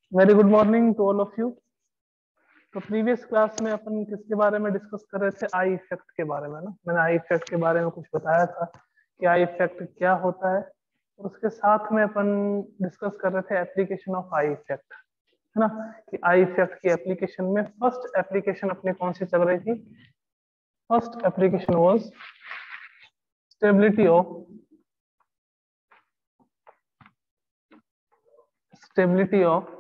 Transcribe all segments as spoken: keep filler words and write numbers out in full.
Very good morning to all of you. तो previous class में अपन किसके बारे में डिस्कस कर रहे थे? आई इफेक्ट के बारे में ना। मैंने आई इफेक्ट के बारे में कुछ बताया था कि आई इफेक्ट क्या होता है, और उसके साथ में अपन डिस्कस कर रहे थे एप्लीकेशन ऑफ आई इफेक्ट, है ना। कि आई इफेक्ट की एप्लीकेशन में फर्स्ट एप्लीकेशन अपने कौन सी चल रही थी? First application was stability of stability of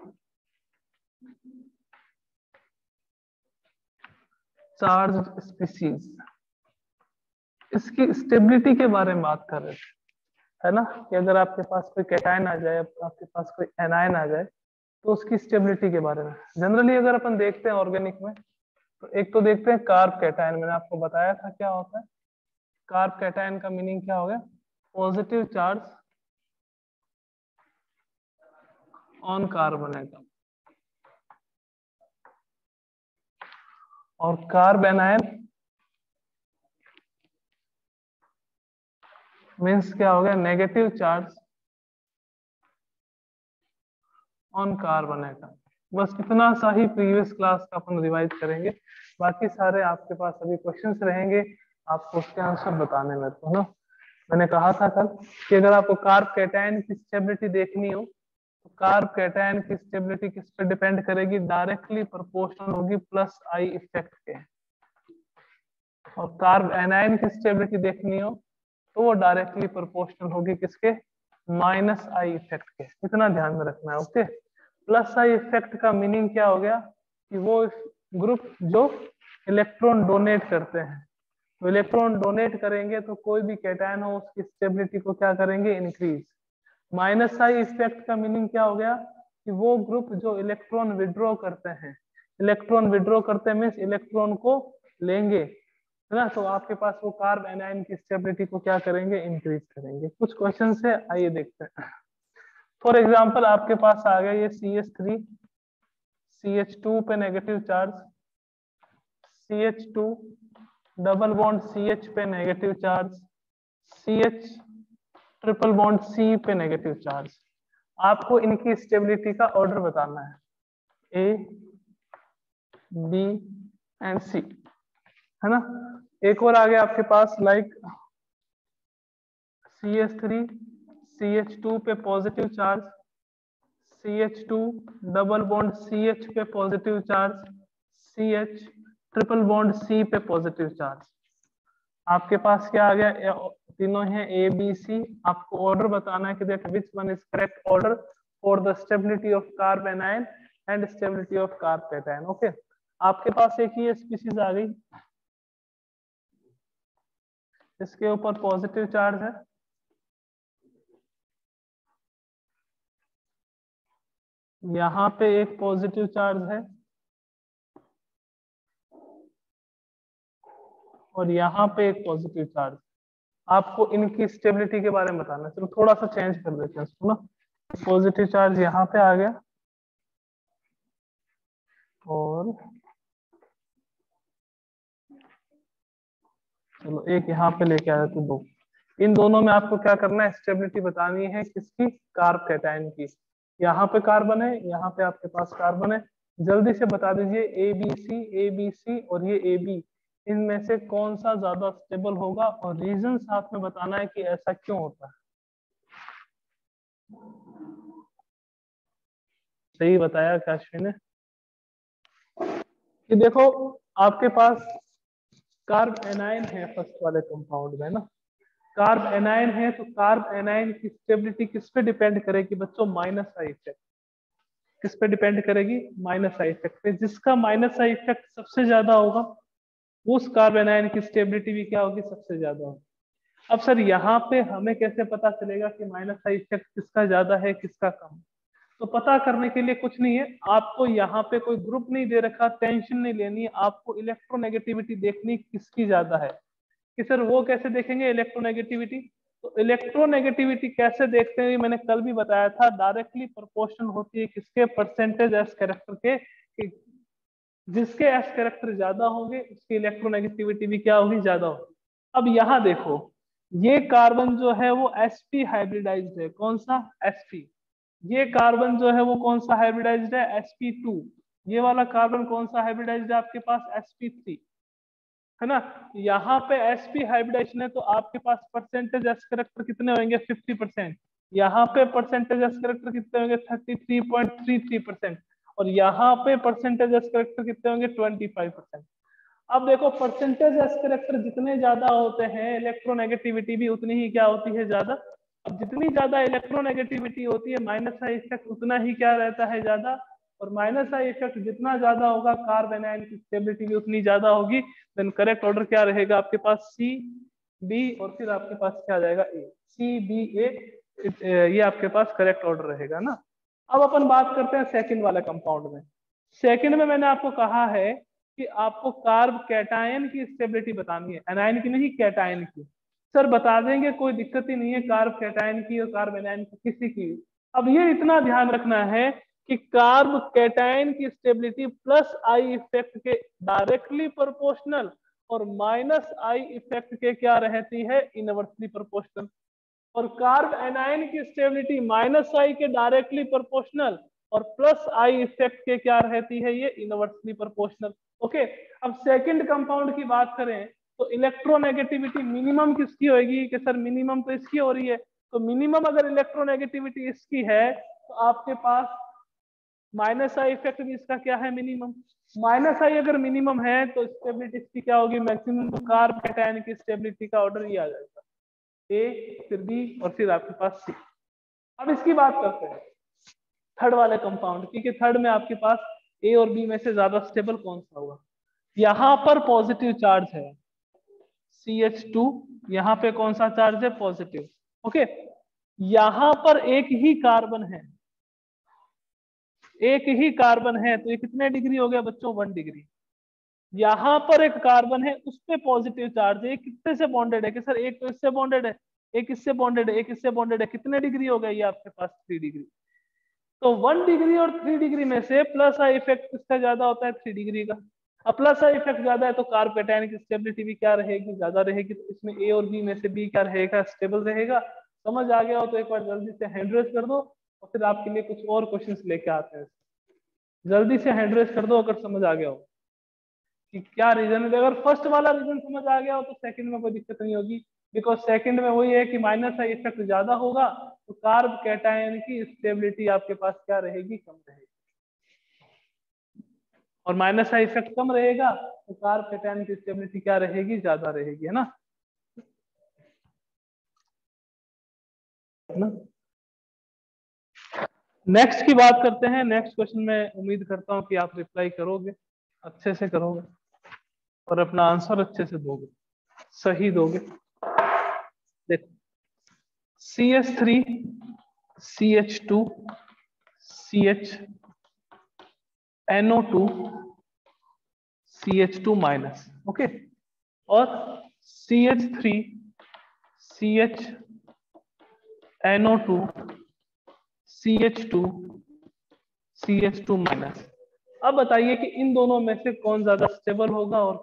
charge species. इसकी स्टेबिलिटी के बारे में बात कर रहे थे, है ना। कि अगर आपके पास कोई कैटायन आ जाए, आपके पास कोई एनायन आ जाए, तो उसकी स्टेबिलिटी के बारे में जनरली अगर अपन देखते हैं ऑर्गेनिक में, तो एक तो देखते हैं कार्ब कैटायन। मैंने आपको बताया था क्या होता है कार्ब कैटायन का मीनिंग क्या हो गया? Positive charge on carbon atom. और कार्ब एनायन मीन्स क्या हो गया? Negative charge on carbon atom. बस इतना सा ही प्रीवियस क्लास का अपन रिवाइज करेंगे, बाकी सारे आपके पास अभी क्वेश्चंस रहेंगे, आपको उसके आंसर बताने में, तो ना। मैंने कहा था कल कि अगर आपको कार्ब कैटायन की स्टेबिलिटी देखनी हो, तो कार्ब कैटायन की स्टेबिलिटी किस पे डिपेंड करेगी? डायरेक्टली प्रोपोर्शनल होगी प्लस आई इफेक्ट के। और कार्ब एनायन की स्टेबिलिटी देखनी हो तो वो डायरेक्टली प्रोपोर्शनल होगी किसके? माइनस आई इफेक्ट के। इतना ध्यान में रखना है, ओके। प्लस आई इफेक्ट का मीनिंग क्या हो गया? कि वो ग्रुप जो इलेक्ट्रॉन डोनेट करते हैं, तो इलेक्ट्रॉन डोनेट करेंगे तो कोई भी कैटायन हो उसकी स्टेबिलिटी को क्या करेंगे? इंक्रीज। माइनस आई इफेक्ट का मीनिंग क्या हो गया? कि वो ग्रुप जो इलेक्ट्रॉन विड्रॉ करते हैं, इलेक्ट्रॉन विड्रॉ करते मीन्स इलेक्ट्रॉन को लेंगे, है ना। तो आपके पास वो कार्ब एनायन की स्टेबिलिटी को क्या करेंगे? इंक्रीज करेंगे। कुछ क्वेश्चन है, आइए देखते हैं। फॉर एग्जाम्पल आपके पास आ गया ये C H three, C H two पे negative charge, C H two double bond C H पे negative charge, C H triple bond C पे नेगेटिव चार्ज। आपको इनकी स्टेबिलिटी का ऑर्डर बताना है, ए बी एंड सी, है ना। एक और आ गया आपके पास like C H three, C H two पे positive charge, C H two double bond C H पे positive charge, C H triple bond C पे पॉजिटिव चार्ज। आपके पास क्या आ गया? तीनों हैं ए बी सी। आपको ऑर्डर बताना है कि that which one is correct order for the stability of carb anion and stability of carb cation, okay. आपके पास एक ही स्पीशीज आ गई, इसके ऊपर पॉजिटिव चार्ज है, यहाँ पे एक पॉजिटिव चार्ज है, और यहाँ पे एक पॉजिटिव चार्ज। आपको इनकी स्टेबिलिटी के बारे में बताना है। चलो थोड़ा सा चेंज कर देते हैं इसको ना। पॉजिटिव चार्ज यहाँ पे आ गया, और चलो एक यहाँ पे लेके आया तो दो। इन दोनों में आपको क्या करना है? स्टेबिलिटी बतानी है किसकी? कार्ब कैटायन की। यहाँ पे कार्बन है, यहाँ पे आपके पास कार्बन है। जल्दी से बता दीजिए A B C, A B C और ये ए बी, इनमें से कौन सा ज्यादा स्टेबल होगा, और रीजन साथ में बताना है कि ऐसा क्यों होता है। सही बताया काश्मी ने। कि देखो आपके पास कार्ब एनायन है फर्स्ट वाले कंपाउंड में ना। कार्ब एनायन है तो कार्ब एनायन की स्टेबिलिटी किस पे डिपेंड करेगी बच्चों? Minus I effect. किस पे डिपेंड करेगी? माइनस आई इफेक्ट पे। जिसका माइनस आई इफेक्ट सबसे ज्यादा होगा उस कार्ब एनायन की स्टेबिलिटी भी क्या होगी? सबसे ज्यादा होगी। अब सर यहाँ पे हमें कैसे पता चलेगा कि माइनस आई इफेक्ट किसका ज्यादा है किसका कम? तो पता करने के लिए कुछ नहीं है, आपको यहाँ पे कोई ग्रुप नहीं दे रखा, टेंशन नहीं लेनी है। आपको इलेक्ट्रोनेगेटिविटी देखनी किसकी ज्यादा है। कि सर वो कैसे देखेंगे इलेक्ट्रोनेगेटिविटी? तो इलेक्ट्रोनेगेटिविटी कैसे देखते हैं मैंने कल भी बताया था, डायरेक्टली प्रोपोर्शनल होती है किसके? परसेंटेज एस कैरेक्टर के। कि जिसके एस कैरेक्टर ज्यादा होंगे उसकी इलेक्ट्रोनेगेटिविटी भी क्या होगी? ज्यादा होगी। अब यहाँ देखो, ये कार्बन जो है वो एसपी हाइब्रिडाइज्ड है। कौन सा? एसपी। ये कार्बन जो है वो कौन सा हाइब्रिडाइज्ड है, एस पी टू। ये वाला कार्बन कौन सा हाइब्रिडाइज्ड है आपके पास, एस पी थ्री, है ना। यहाँ पे sp हाइब्रिडाइजेशन है तो आपके पास परसेंटेज एस करेक्टर कितने होंगे, फिफ्टी परसेंट। यहाँ पे परसेंटेज एस करेक्टर कितने होंगे, thirty three point three three percent. और यहाँ पे परसेंटेज एस करेक्टर कितने होंगे, ट्वेंटी फाइव परसेंट। अब देखो परसेंटेज एस करेक्टर जितने ज्यादा होते हैं इलेक्ट्रोनेगेटिविटी भी उतनी ही क्या होती है, ज्यादा। अब जितनी ज्यादा इलेक्ट्रोनेगेटिविटी होती है माइनस आई इफेक्ट उतना ही क्या रहता है, ज्यादा। और माइनस आई इफेक्ट जितना ज्यादा होगा कार्बन आयन की स्टेबिलिटी भी उतनी ज्यादा होगी। देन करेक्ट ऑर्डर क्या रहेगा आपके पास, सी बी और फिर आपके पास क्या आ जाएगा, ए। सी बी ए, ये आपके पास करेक्ट ऑर्डर रहेगा ना। अब अपन बात करते हैं सेकंड वाले कंपाउंड में। सेकंड में मैंने आपको कहा है कि आपको कार्ब कैटायन की स्टेबिलिटी बतानी है, एनायन की नहीं, कैटायन की। सर बता देंगे, कोई दिक्कत ही नहीं है, कार्ब कैटायन की और कार्ब एनायन की, किसी की। अब ये इतना ध्यान रखना है कि कार्ब कैटायन की स्टेबिलिटी प्लस आई इफेक्ट के डायरेक्टली प्रोपोर्शनल और माइनस आई इफेक्ट के क्या रहती है, इनवर्सली प्रोपोर्शनल। और कार्ब एनायन की स्टेबिलिटी माइनस आई के डायरेक्टली प्रोपोर्शनल और प्लस आई इफेक्ट के क्या रहती है, ये इनवर्सली प्रोपोर्शनल। ओके, अब सेकंड कंपाउंड की बात करें तो इलेक्ट्रोनेगेटिविटी मिनिमम किसकी होगी, कि सर मिनिमम तो इसकी हो रही है। तो मिनिमम अगर इलेक्ट्रोनेगेटिविटी इसकी है तो आपके पास माइनस आई इफेक्ट भी इसका क्या है, मिनिमम। माइनस आई अगर मिनिमम है तो स्टेबिलिटी इसकी क्या होगी, मैक्सिमम। कार्ब कैटायन की स्टेबिलिटी का ऑर्डर ये आ जाएगा, ए फिर बी और फिर आपके पास सी। अब इसकी बात करते हैं थर्ड वाले कंपाउंड की, कि थर्ड में आपके पास ए और बी में से ज्यादा स्टेबल कौन सा होगा। यहां पर पॉजिटिव चार्ज है सी एच टू, यहाँ पे कौन सा चार्ज है, पॉजिटिव। ओके, यहां पर एक ही कार्बन है, एक ही कार्बन है, तो ये कितने डिग्री हो गया बच्चों, वन डिग्री। यहां पर एक कार्बन है उस पे पॉजिटिव चार्ज है, कितने से बॉन्डेड है, कि सर एक तो इससे बॉन्डेड है, एक इससे बॉन्डेड है, एक इससे बॉन्डेड है, कितने डिग्री हो गया ये आपके पास, थ्री डिग्री। तो वन डिग्री और थ्री डिग्री में से प्लस आई इफेक्ट किसका ज्यादा होता है, थ्री डिग्री का। अब प्लस आई इफेक्ट ज्यादा है तो कार्ब कैटायन की स्टेबिलिटी भी क्या रहेगी, ज्यादा रहेगी। तो इसमें ए और बी में से बी क्या रहेगा, स्टेबल रहेगा। समझ आ गया हो तो एक बार जल्दी से हैंड रेज कर दो और फिर आपके लिए कुछ और क्वेश्चंस लेके आते हैं। जल्दी से हैंड रेज कर दो अगर समझ आ गया हो कि क्या रीजन है। अगर फर्स्ट वाला रीजन समझ आ गया हो तो सेकंड में कोई दिक्कत नहीं होगी, बिकॉज सेकंड में वही है कि माइनस आई इफेक्ट ज्यादा होगा तो कार्ब कैटायन की स्टेबिलिटी आपके पास क्या रहेगी, कम रहेगी। और माइनस आई इफेक्ट कम रहेगा तो कार्ब कैटायन की स्टेबिलिटी क्या रहेगी, ज्यादा रहेगी, है ना। नेक्स्ट की बात करते हैं। नेक्स्ट क्वेश्चन में उम्मीद करता हूं कि आप रिप्लाई करोगे, अच्छे से करोगे और अपना आंसर अच्छे से दोगे, सही दोगे। देखो C H three C H two C H N O two C H two minus, okay, और C H three C H N O two C H two C H two minus. अब बताइए कि इन दोनों में से कौन ज्यादा stable होगा। और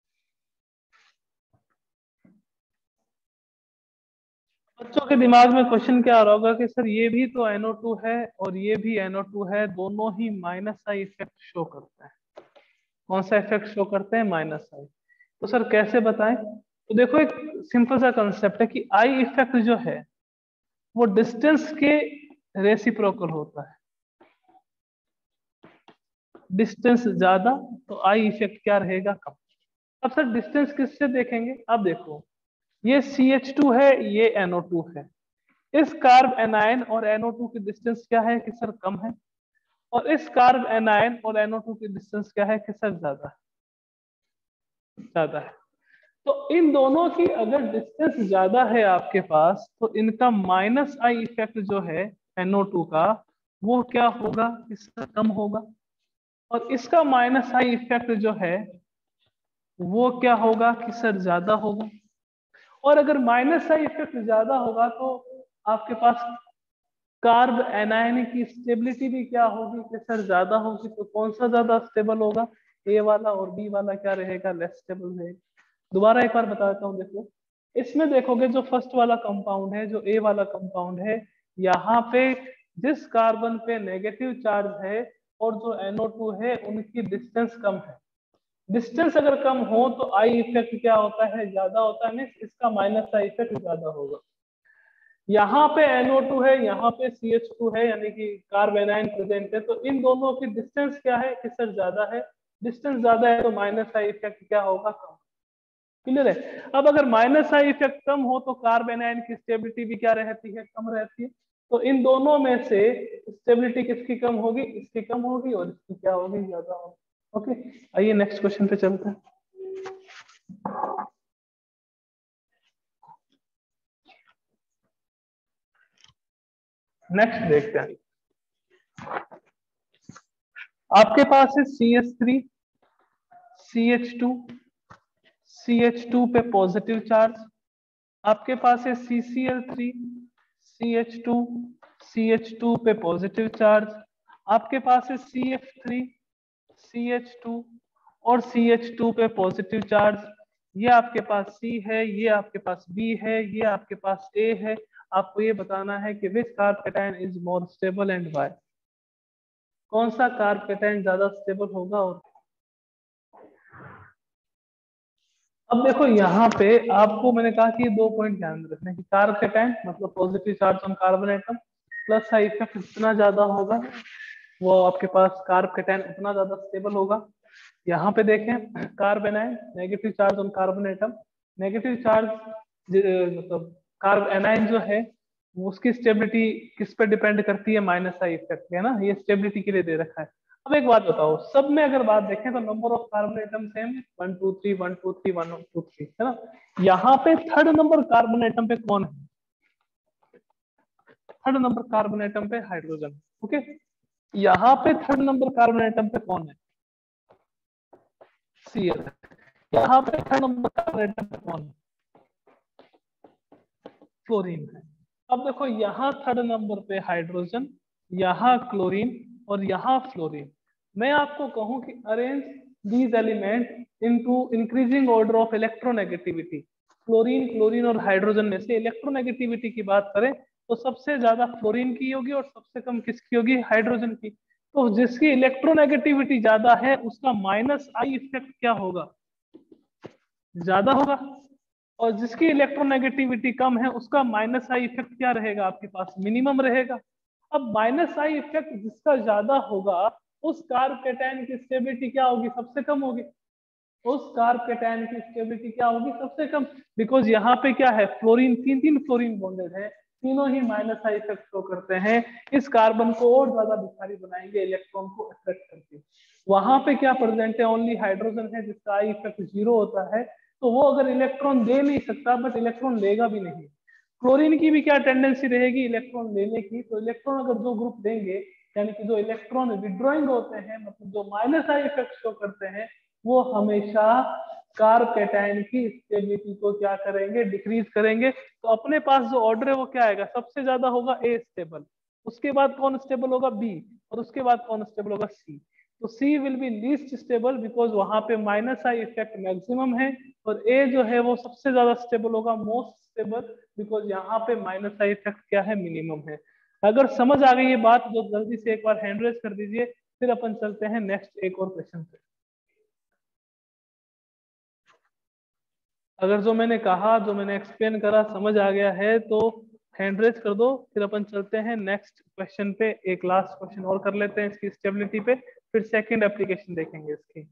बच्चों के दिमाग में क्वेश्चन क्या आ रहा होगा कि सर ये भी तो एन ओ टू है और ये भी एन ओ टू है, दोनों ही माइनस आई इफेक्ट शो करते हैं। कौन सा इफेक्ट शो करते हैं, माइनस आई। तो सर कैसे बताएं। तो देखो एक सिंपल सा कंसेप्ट है कि आई इफेक्ट जो है वो डिस्टेंस के रेसिप्रोकल होता है। डिस्टेंस ज्यादा तो आई इफेक्ट क्या रहेगा, कम। अब सर डिस्टेंस किससे देखेंगे, अब देखो ये सी एच टू है, ये एन ओ टू है। इस कार्ब एनायन और एन ओ टू की डिस्टेंस क्या है, कि सर कम है। और इस कार्ब एनायन और एन ओ टू की डिस्टेंस क्या है, कि सर ज्यादा है, ज्यादा है। तो इन दोनों की अगर डिस्टेंस ज्यादा है आपके पास तो इनका माइनस आई इफेक्ट जो है एन ओ टू का वो क्या होगा, इसका कम होगा। और इसका माइनस आई इफेक्ट जो है वो क्या होगा, कि सर ज्यादा होगा। और अगर माइनस आई इफेक्ट ज्यादा होगा तो आपके पास कार्ब एनायन की स्टेबिलिटी भी क्या होगी, कि सर ज्यादा होगी। तो कौन सा ज्यादा स्टेबल होगा, ए वाला, और बी वाला क्या रहेगा, लेस स्टेबल रहेगा। दोबारा एक बार बताता हूँ। देखो इसमें देखोगे जो फर्स्ट वाला कंपाउंड है, जो ए वाला कंपाउंड है, यहाँ पे जिस कार्बन पे नेगेटिव चार्ज है और जो एन ओ टू है उनकी डिस्टेंस कम है। डिस्टेंस अगर कम हो तो आई इफेक्ट क्या होता है, ज्यादा होता है, मींस इसका माइनस आई इफेक्ट ज्यादा होगा। यहाँ पे एन ओ टू है, यहाँ पे सी एच टू है, यानी कि कार्बेनाइन प्रेजेंट है, तो इन दोनों की डिस्टेंस क्या है, किससे ज्यादा है, डिस्टेंस ज्यादा है तो माइनस आई इफेक्ट क्या होगा, कम। क्लियर है। अब अगर माइनस आई इफेक्ट कम हो तो कार्बेनाइन की स्टेबिलिटी भी क्या रहती है, कम रहती है। तो इन दोनों में से स्टेबिलिटी किसकी कम होगी, इसकी कम होगी, और इसकी क्या होगी, ज्यादा होगी। ओके, आइए नेक्स्ट क्वेश्चन पे चलते हैं। नेक्स्ट देखते हैं, आपके पास है C H three C H two C H two पे पॉजिटिव चार्ज, आपके पास है C C L three C H two C H two पे पॉजिटिव चार्ज, आपके पास है C F three C H two और सी एच टू पे पॉजिटिव चार्ज। ये आपके पास C है, ये आपके पास B है, ये आपके पास A है। आपको ये बताना है कि which carbocation is more stable and why. कौन सा कार्बोकेटाइन ज्यादा स्टेबल होगा। और अब देखो यहाँ पे आपको मैंने कहा कि दो पॉइंट ध्यान रखने की, कार्बोकेटाइन मतलब positive charge on carbon atom, plus का इफेक्ट जितना ज्यादा होगा वो आपके पास कार्बोकेटाइन उतना ज्यादा स्टेबल होगा। यहाँ पे देखें carbanion negative charge on carbon atom, negative charge मतलब कार्ब एनाइन जो है उसकी स्टेबिलिटी किस पे डिपेंड करती है, माइनस आई इफेक्ट है ना, ये स्टेबिलिटी के लिए दे रखा है। अब एक बात बताओ, सब में अगर बात देखें तो number of carbon atom same one two three one two three one two three है ना। यहाँ पे थर्ड नंबर कार्बन एटम पे कौन है, थर्ड नंबर कार्बन एटम पे हाइड्रोजन। ओके, यहाँ पे थर्ड नंबर कार्बन एटम पे कौन है, सी एल। यहाँ पे थर्ड नंबर कार्बन एटम पे कौन है, फ्लोरीन है। अब देखो यहाँ थर्ड नंबर पे हाइड्रोजन, यहाँ क्लोरीन और यहाँ फ्लोरीन। मैं आपको कहूं कि arrange these element into increasing order of electronegativity. Fluorine chlorine और हाइड्रोजन में से इलेक्ट्रोनेगेटिविटी की बात करें तो सबसे ज्यादा फ्लोरीन की होगी और सबसे कम किसकी होगी, हाइड्रोजन की। तो जिसकी इलेक्ट्रोनेगेटिविटी ज्यादा है उसका माइनस आई इफेक्ट क्या होगा, ज्यादा होगा, और जिसकी इलेक्ट्रोनेगेटिविटी कम है उसका माइनस आई इफेक्ट क्या रहेगा, आपके पास मिनिमम रहेगा। अब माइनस आई इफेक्ट जिसका ज्यादा होगा उस कार्बोकेटाइन की स्टेबिलिटी क्या होगी, सबसे कम होगी। उस कार्बोकेटाइन की स्टेबिलिटी क्या होगी, सबसे कम। बिकॉज यहाँ पे क्या है, फ्लोरीन तीन तीन फ्लोरीन बॉन्डेड है, तीनों ही माइनस आई इफेक्ट शो करते हैं, इस कार्बन को और ज्यादा विषारी बनाएंगे इलेक्ट्रॉन को अट्रैक्ट करके। वहां पे क्या प्रेजेंट है, ओनली हाइड्रोजन है जिसका आई इफेक्ट जीरो होता है, तो वो अगर इलेक्ट्रॉन दे नहीं सकता बट इलेक्ट्रॉन लेगा भी नहीं। क्लोरीन की भी क्या टेंडेंसी रहेगी, इलेक्ट्रॉन लेने की। तो इलेक्ट्रॉन अगर दो ग्रुप देंगे, यानी कि जो इलेक्ट्रॉन विड्रॉइंग होते हैं, मतलब जो माइनस आई इफेक्ट शो करते हैं, वो हमेशा कार्बोकेटाइन की स्टेबिलिटी को क्या करेंगे, डिक्रीज करेंगे। तो अपने पास जो ऑर्डर है वो क्या आएगा, सबसे ज्यादा होगा ए स्टेबल, उसके बाद कौन स्टेबल होगा, बी, और उसके बाद कौन स्टेबल होगा, सी। तो C will be least stable because वहां पे माइनस आई इफेक्ट मैक्सिमम है, और ए जो है वो सबसे ज्यादा स्टेबल होगा, मोस्ट स्टेबल, बिकॉज यहाँ पे माइनस आई इफेक्ट क्या है, मिनिमम है। अगर समझ आ गई ये बात तो जल्दी से एक बार हैंड रेज कर दीजिए, फिर अपन चलते हैं नेक्स्ट एक और क्वेश्चन पे। अगर जो मैंने कहा, जो मैंने एक्सप्लेन करा समझ आ गया है तो हैंड रेज कर दो, फिर अपन चलते हैं नेक्स्ट क्वेश्चन पे। एक लास्ट क्वेश्चन और कर लेते हैं इसकी स्टेबिलिटी पे, फिर सेकंड एप्लीकेशन देखेंगे इसकी।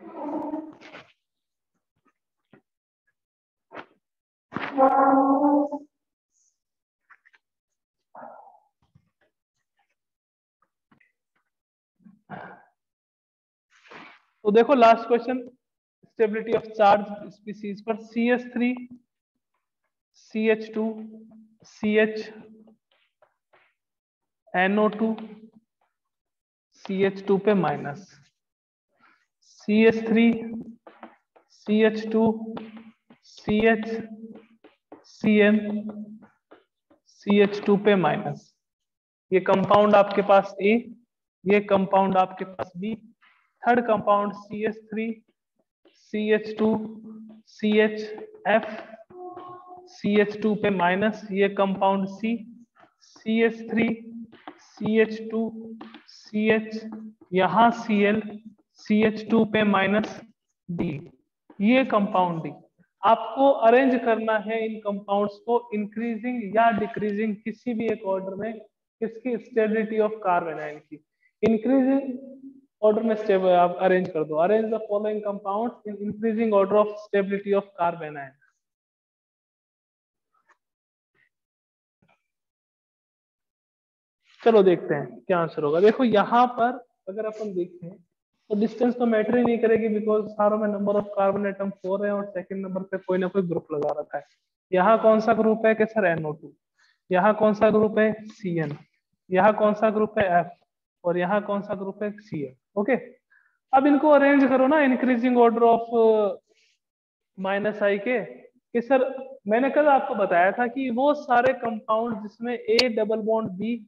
तो देखो last question, stability of charge species पर, C H three C H two C H N O two C H two पे minus, C H three C H two C H C N C H two पे minus. ये compound आपके पास A, ये compound आपके पास B, third compound C H three C H two C H F C H two पे minus, ये compound सी C H three C H two C H, यहाँ C L, C H two पे minus D, ये compound D. आपको arrange करना है इन compounds को इंक्रीजिंग या डिक्रीजिंग किसी भी एक ऑर्डर में किसकी स्टेबिलिटी ऑफ कार्बन आयन की। इंक्रीजिंग ऑर्डर में स्टेबल आप अरेंज कर दो, arrange the following compounds in increasing order of stability of carbon ion. चलो देखते हैं क्या आंसर होगा। देखो यहाँ पर अगर अपन देखें तो डिस्टेंस तो मैटर ही नहीं करेगी, बिकॉज सारों में number of carbon atom four है और सेकंड नंबर पे कोई ना कोई ग्रुप लगा रखा है। यहाँ कौन सा ग्रुप है कि सर एन ओ टू, यहाँ कौन सा ग्रुप है सी एन, यहाँ कौन सा ग्रुप है एफ, और यहाँ कौन सा ग्रुप है सी एन। ओके, अब इनको अरेंज करो ना increasing order of minus I के कि सर मैंने कल आपको बताया था कि वो सारे कंपाउंड जिसमें ए डबल बॉन्ड बी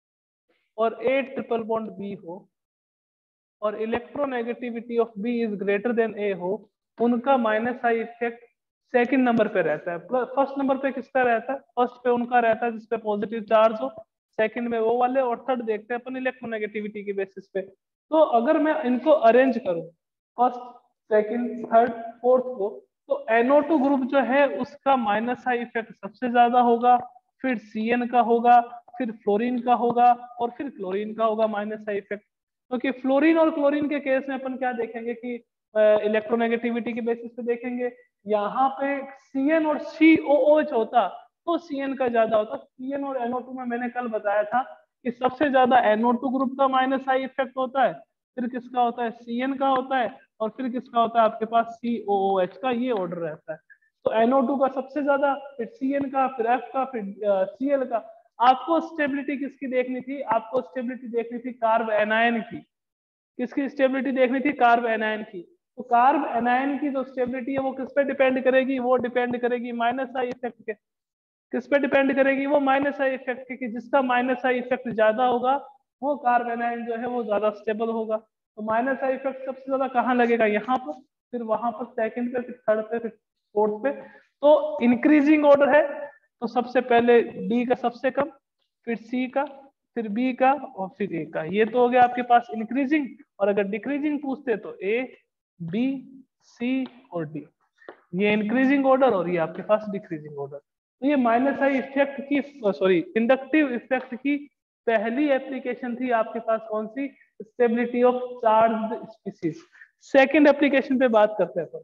और ए ट्रिपल बॉन्ड बी हो और electronegativity of B is greater than A हो, उनका minus I effect second number पे रहता है। फर्स्ट नंबर पे किसका रहता है? फर्स्ट पे उनका रहता है जिसपे पॉजिटिव चार्ज हो, सेकंड में वो वाले, और थर्ड देखते हैं अपन इलेक्ट्रोनेगेटिविटी के बेसिस पे। तो अगर मैं इनको अरेंज करूं फर्स्ट सेकंड थर्ड फोर्थ को, तो एन ओ टू ग्रुप जो है उसका माइनस आई इफेक्ट सबसे ज्यादा होगा, फिर सी एन का होगा, फिर फ्लोरीन का होगा, और फिर क्लोरीन का होगा माइनस आई इफेक्ट। क्योंकि तो फ्लोरीन और क्लोरीन के केस में अपन क्या देखेंगे कि इलेक्ट्रोनेगेटिविटी के बेसिस पे देखेंगे, यहाँ पे सी एन और सी ओ ओ एच होता तो सी एन का ज्यादा होता। सी एन और एन ओ टू में मैंने कल बताया था कि सबसे ज्यादा एन ओ टू ग्रुप का माइनस आई इफेक्ट होता है, फिर किसका होता है सी एन का होता है, और फिर किसका होता है आपके पास सी ओ ओ एच का, ये ऑर्डर रहता है। तो एन ओ टू का सबसे ज्यादा, फिर सी एन का, फिर एफ का, फिर सी एल का। आपको स्टेबिलिटी किसकी देखनी थी? आपको स्टेबिलिटी देखनी थी कार्ब एनायन की। किसकी स्टेबिलिटी देखनी थी? कार्ब एनायन की। तो कार्ब एनायन की जो स्टेबिलिटी है वो किस पे डिपेंड करेगी? वो डिपेंड करेगी माइनस आई इफेक्ट के। किस पे डिपेंड करेगी? वो माइनस आई इफेक्ट के, कि जिसका माइनस आई इफेक्ट ज्यादा होगा वो कार्ब एनायन जो है वो ज्यादा स्टेबल होगा। तो माइनस आई इफेक्ट सबसे ज्यादा कहाँ लगेगा? यहाँ पर, फिर वहां पर सेकंड पे, फिर थर्ड पे, फिर फोर्थ पे। तो इंक्रीजिंग ऑर्डर है तो सबसे पहले डी का सबसे कम, फिर सी का, फिर बी का, और फिर ए का। ये तो हो गया आपके पास इंक्रीजिंग। और अगर डिक्रीजिंग पूछते तो ए बी सी और डी, ये इंक्रीजिंग ऑर्डर और ये आपके पास डिक्रीजिंग ऑर्डर। तो ये माइनस आई इफेक्ट की, सॉरी इंडक्टिव इफेक्ट की पहली एप्लीकेशन थी आपके पास कौन सी? Stability of charged species. Second application पे बात करते हैं।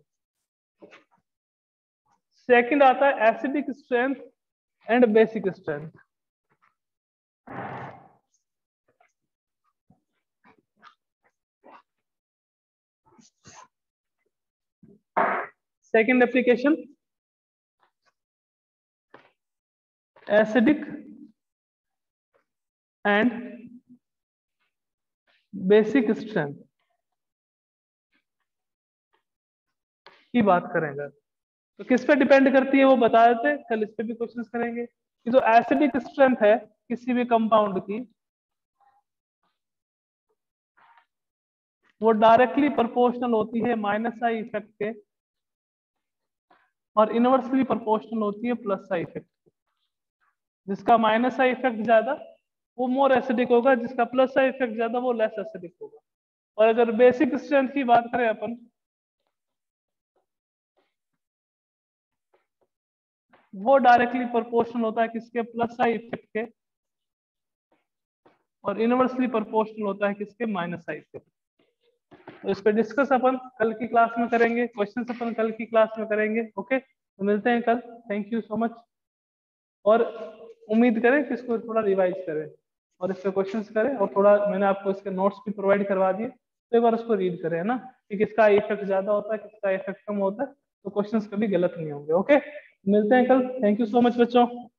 सेकंड आता है acidic strength and basic strength. Second application acidic and basic strength की बात करेंगे। तो किस पे डिपेंड करती है वो बता देते, कल इस पे भी क्वेश्चंस करेंगे कि जो एसिडिक स्ट्रेंथ है किसी भी कंपाउंड की वो डायरेक्टली प्रोपोर्शनल होती है माइनस आई इफेक्ट के, और इनवर्सली प्रोपोर्शनल होती है प्लस आई इफेक्ट। जिसका माइनस आई इफेक्ट ज्यादा वो मोर एसिडिक होगा, जिसका प्लस आई इफेक्ट ज्यादा वो लेस एसिडिक होगा। और अगर बेसिक स्ट्रेंथ की बात करें अपन, वो डायरेक्टली प्रोपोर्शनल होता है किसके? प्लस आई इफेक्ट के, और इनवर्सली प्रोपोर्शनल होता है किसके? Minus I effect. तो इस पर डिस्कस अपन कल की क्लास में करेंगे, क्वेश्चन अपन कल की क्लास में करेंगे। ओके, तो मिलते हैं कल। Thank you so much. और उम्मीद करें कि इसको थोड़ा रिवाइज करें और इस पे क्वेश्चंस करें, और थोड़ा मैंने आपको इसके नोट्स भी प्रोवाइड करवा दिए, तो एक बार उसको रीड करें, है ना, कि किसका इफेक्ट ज्यादा होता है किसका इफेक्ट कम होता है, तो क्वेश्चंस कभी गलत नहीं होंगे। ओके, मिलते हैं कल। थैंक यू सो मच बच्चों।